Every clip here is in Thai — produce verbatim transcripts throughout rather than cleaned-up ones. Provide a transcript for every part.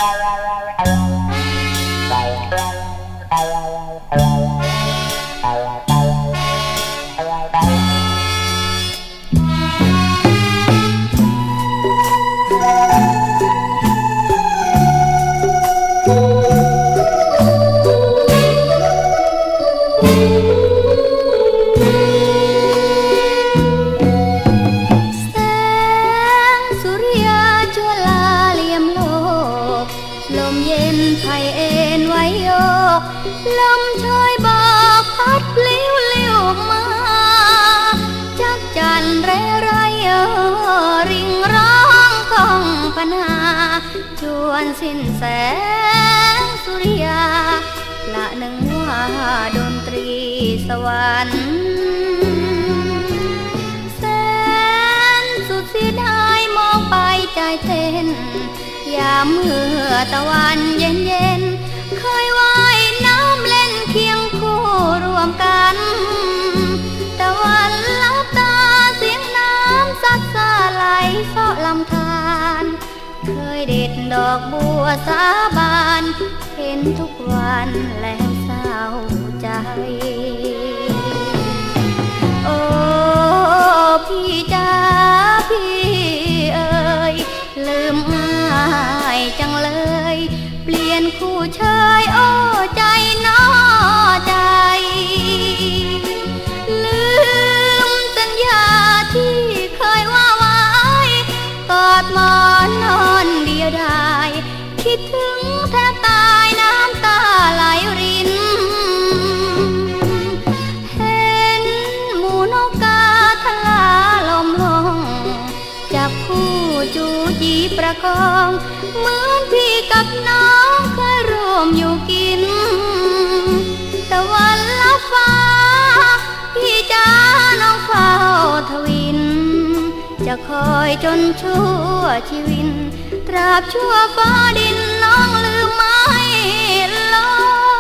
ลมชอยบอกพัดเลี้ยวเลี้ยวมาจักจันเรไรเออริงร้องของปัญหาชวนสิ้นแสงสุริยาละหนึ่งว่าดนตรีสวรรค์แสนสุดเสียดายมองไปใจเต้นยามเมื่อตะวันเย็นเย็นเคยว่ายน้ำเล่นเคียงคู่รวมกันตะวันลับตาเสียงน้ำซัดซาไหลเสาะลำธารเคยเด็ดดอกบัวสาบานเห็นทุกวันแล้วเศร้าใจโอ้พี่จ๋าพี่เอ๋ยลืมง่ายจังเลยเปลี่ยนคู่เชยโอ้ใจน้อใจลืมสัญญาที่เคยว่าไว้กอดหมอนนอนเดียวดายคิดถึงแทบตายน้ำตาไหลรินเห็นหมูนกกาทลาลมลงจับคู่จูจีประคองเหมือนพี่กับน้องเคยร่วมอยู่กินตะวันลับฟ้าพี่จ๋าน้องเฝ้าทวินจะคอยจนชั่วชีวิตตราบชั่วฟ้าดินน้องลืมไม่ลง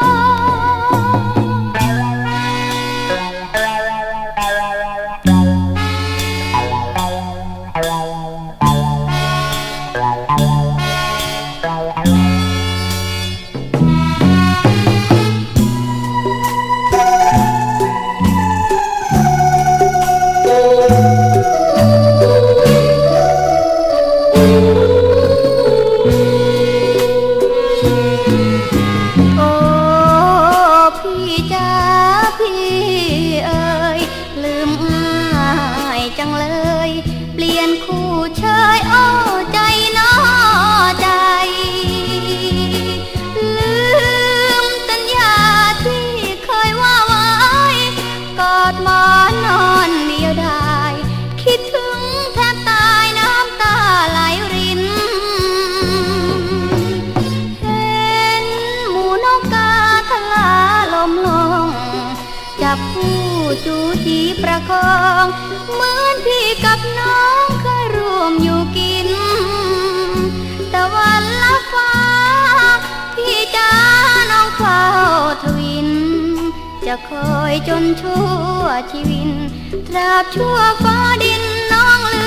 จูจีประคองเหมือนพี่กับน้องเคยร่วมอยู่กินตะวันลับฟ้าพี่จ๋าน้องเฝ้าทวินจะคอยจนชั่วชีวิตตราบชั่วฟ้าดินน้องลื